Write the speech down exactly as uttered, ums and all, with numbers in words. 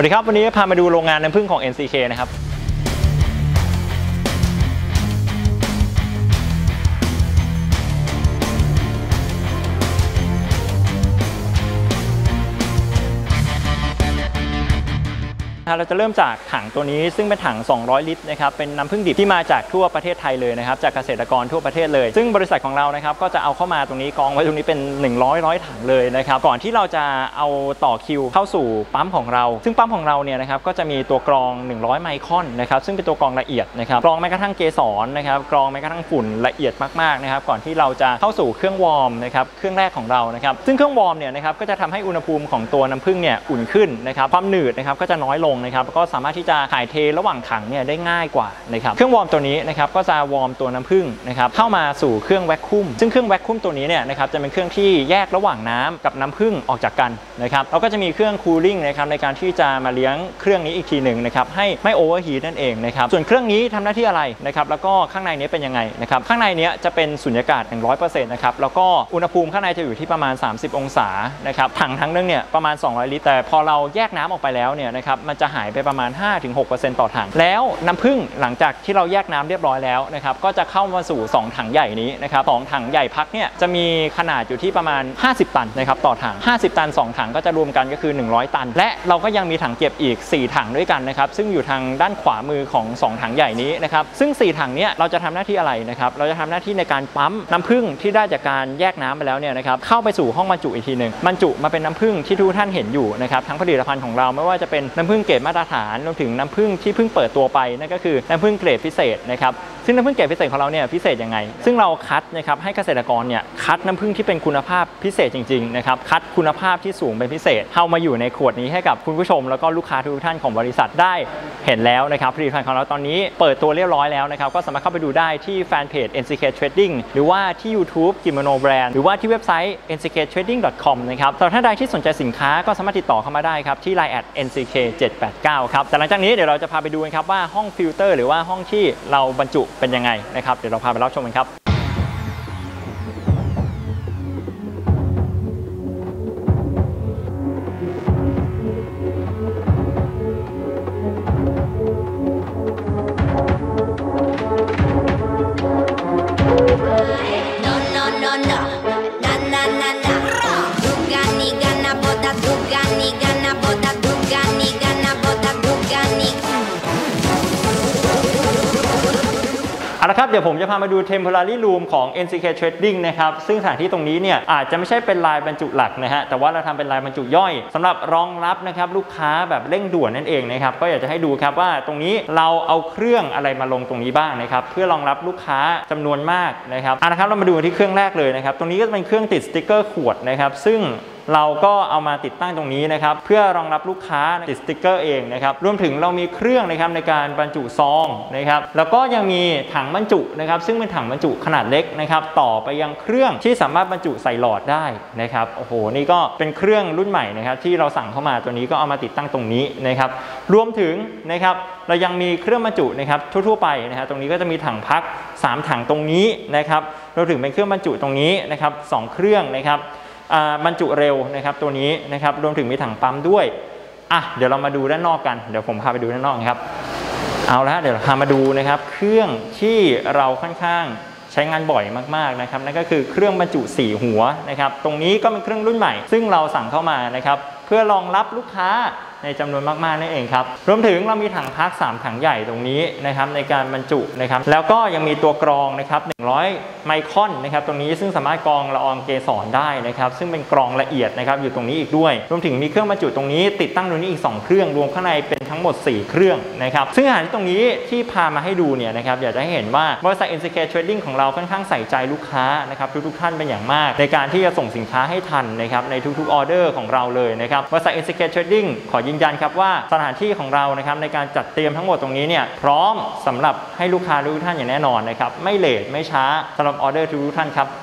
สวัสดีครับวันนี้พามาดูโรงงานน้ำผึ้งของ เอ็น ซี เค นะครับเราจะเริ่มจากถังตัวนี้ซึ่งเป็นถังสองร้อยลิตรนะครับเป็นน้ำผึ้งดิบที่มาจากทั่วประเทศไทยเลยนะครับจากเกษตรกรทั่วประเทศเลยซึ่งบริษัทของเรานะครับก็จะเอาเข้ามาตรงนี้กองไว้ตรงนี้เป็นหนึ่งร้อยร้อยถังเลยนะครับก่อนที่เราจะเอาต่อคิวเข้าสู่ปั๊มของเราซึ่งปั๊มของเราเนี่ยนะครับก็จะมีตัวกรองหนึ่งร้อยไมครอนนะครับซึ่งเป็นตัวกรองละเอียดนะครับกรองแม้กระทั่งเกสรนะครับกรองแม้กระทั่งฝุ่นละเอียดมากๆนะครับก่อนที่เราจะเข้าสู่เครื่องวอร์มนะครับเครื่องแรกของเรานะครับซึ่งเครื่องวอร์มเนี่ยนะครับก็จะทำให้อุณหภูมิของตัวน้ำผึ้งเนี่ยอุ่นขึ้นนะครับความหนืดนะครับก็จะน้อยลงนะครับก็สามารถที่จะถ่ายเทระหว่างถังเนี่ยได้ง่ายกว่านะครับเครื่องวอร์มตัวนี้นะครับก็จะวอร์มตัวน้ำผึ้งนะครับเข้ามาสู่เครื่องแวคคุมซึ่งเครื่องแวคคุมตัวนี้เนี่ยนะครับจะเป็นเครื่องที่แยกระหว่างน้ำกับน้ำผึ้งออกจากกันนะครับแล้วก็จะมีเครื่องคูลิ่งนะครับในการที่จะมาเลี้ยงเครื่องนี้อีกทีหนึ่งนะครับให้ไม่โอเวอร์ฮีทนั่นเองนะครับส่วนเครื่องนี้ทำหน้าที่อะไรนะครับแล้วก็ข้างในนี้เป็นยังไงนะครับข้างในนี้จะเป็นสุญญากาศ หนึ่งร้อยเปอร์เซ็นต์ นะครับแล้วก็อุณหภูมิข้างในจะอยู่ที่ประมาณสามสิบองศานะครับถังทั้งนึงเนี่ยประมาณสองร้อยลิตรแต่พอเราแยกน้ำออกไปแล้วเนี่ยนะครับมันจะหายไปประมาณ ห้าถึงหกเปอร์เซ็นต์ ต่อถังแล้วน้ำผึ้งหลังจากที่เราแยกน้ำเรียบร้อยแล้วนะครับก็จะเข้ามาสู่สองถังใหญ่นี้นะครับสองถังใหญ่พักเนี่ยจะมีขนาดอยู่ที่ประมาณห้าสิบตันนะครับต่อถังห้าสิบตันสองถังก็จะรวมกันก็คือหนึ่งร้อยตันและเราก็ยังมีถังเก็บอีกสี่ถังด้วยกันนะครับซึ่งอยู่ทางด้านขวามือของสองถังใหญ่นี้นะครับซึ่งสี่ถังเนี้ยเราจะทำหน้าที่อะไรนะครับเราจะทำหน้าที่ในการปั๊มน้ำผึ้งที่ได้จากการแยกน้ำไปแล้วเนี่ยนะครับเข้าไปสู่ห้องบรรจุอีกทีหนึ่งบรรจุมาเป็นน้ำผึ้งที่ทุกท่านเห็นอยู่นะครับทั้งผลิตภัณฑ์ของเราไม่ว่าจะเป็นน้ำผึ้งเกรดมาตรฐานรวมถึงน้ำผึ้งที่เพิ่งเปิดตัวไปนั่นก็คือน้ำผึ้งเกรดพิเศษนะครับซึ่งน้ำผึ้งเกรดพิเศษของเราเนี่ยพิเศษยังไงซึ่งเราคัดนะครับให้เกษตรกรเนี่ยคัดน้ำผึ้งที่เป็นคุณภาพพิเศษจริงๆนะครับคัดคุณภาพที่สูงเป็นพิเศษเข้ามาอยู่ในขวดนี้ให้กับคุณผู้ชมแล้วก็ลูกค้าทุกท่านของบริษัทได้เห็นแล้วนะครับผลิตภัณฑ์ของเราตอนนี้เปิดตัวเรียบร้อยแล้วนะครับก็สามารถเข้าไปดูได้ที่แฟนเพจ เอ็น ซี เค Trading หรือว่าที่ YouTube กิโมโนแบรนด์หรือว่าที่เว็บไซต์ เอ็น ซี เค เทรดดิ้ง ดอท คอม นะครับสำหรับท่านใดที่สนใจสินค้าก็สามารถติดต่อเข้ามาได้ครับที่ ไลน์ แอท เอ็น ซี เค เจ็ดแปดเก้า ครับแต่หลังจากนี้เดี๋ยวเราจะพาไปดูกันครับว่าห้องฟิลเตอร์หรือว่าห้องที่เราบรรจุเป็นยังไงนะครับเดี๋ยวเราพาไปรับชมกันครับเอาละครับเดี๋ยวผมจะพามาดู Temporary Room ของ เอ็น ซี เค Trading นะครับซึ่งสถานที่ตรงนี้เนี่ยอาจจะไม่ใช่เป็นลายบรรจุหลักนะฮะแต่ว่าเราทำเป็นลายบรรจุย่อยสำหรับรองรับนะครับลูกค้าแบบเร่งด่วนนั่นเองนะครับก็อยากจะให้ดูครับว่าตรงนี้เราเอาเครื่องอะไรมาลงตรงนี้บ้างนะครับเพื่อรองรับลูกค้าจำนวนมากนะครับเอาละครับเรามาดูที่เครื่องแรกเลยนะครับตรงนี้ก็จะเป็นเครื่องติดสติ๊กเกอร์ขวดนะครับซึ่งเราก็เอามาติดตั้งตรงนี้นะครับเพื่อรองรับลูกค้าติดสติ๊กเกอร์เองนะครับรวมถึงเรามีเครื่องนะครับในการบรรจุซองนะครับแล้วก็ยังมีถังบรรจุนะครับซึ่งเป็นถังบรรจุขนาดเล็กนะครับต่อไปยังเครื่องที่สามารถบรรจุใส่หลอดได้นะครับโอ้โหนี่ก็เป็นเครื่องรุ่นใหม่นะครับที่เราสั่งเข้ามาตัวนี้ก็เอามาติดตั้งตรงนี้นะครับรวมถึงนะครับเรายังมีเครื่องบรรจุนะครับทั่วๆไปนะครับตรงนี้ก็จะมีถังพักสามถังตรงนี้นะครับรวมถึงเป็นเครื่องบรรจุตรงนี้นะครับสองเครื่องนะครับบรรจุเร็วนะครับตัวนี้นะครับรวมถึงมีถังปั๊มด้วยอ่ะเดี๋ยวเรามาดูด้านนอกกันเดี๋ยวผมพาไปดูด้านนอกครับเอาละเดี๋ยวเราพามาดูนะครับเครื่องที่เราค่อนข้างใช้งานบ่อยมากๆนะครับนั่นก็คือเครื่องบรรจุสี่หัวนะครับตรงนี้ก็เป็นเครื่องรุ่นใหม่ซึ่งเราสั่งเข้ามานะครับเพื่อรองรับลูกค้าในจำนวนมากๆนั่นเองครับรวมถึงเรามีถังพักสามถังใหญ่ตรงนี้นะครับในการบรรจุนะครับแล้วก็ยังมีตัวกรองนะครับหนึ่งร้อยไมครอนนะครับตรงนี้ซึ่งสามารถกรองละอองเกสรได้นะครับซึ่งเป็นกรองละเอียดนะครับอยู่ตรงนี้อีกด้วยรวมถึงมีเครื่องบรรจุตรงนี้ติดตั้งตรงนี้อีกสองเครื่องรวมข้างในเป็นทั้งหมดสี่เครื่องนะครับซึ่งอาหารที่ตรงนี้ที่พามาให้ดูเนี่ยนะครับอยากจะให้เห็นว่าบริษัท เอ็น ซี เค Trading ของเราค่อนข้างใส่ใจลูกค้านะครับทุกๆท่านเป็นอย่างมากในการที่จะส่งสินค้าให้ทันนะครับในทุกๆออเดอร์ของเราเลยนะครับบริษัท เอ็น ซี เค Trading ขอยืนยันครับว่าสถานที่ของเรานะครับในการจัดเตรียมทั้งหมดตรงนี้เนี่ยพร้อมสำหรับให้ลูกค้าทุกท่านอย่างแน่นอนนะครับไม่เลทไม่ช้าสำหรับออเดอร์ทุกท่านครับ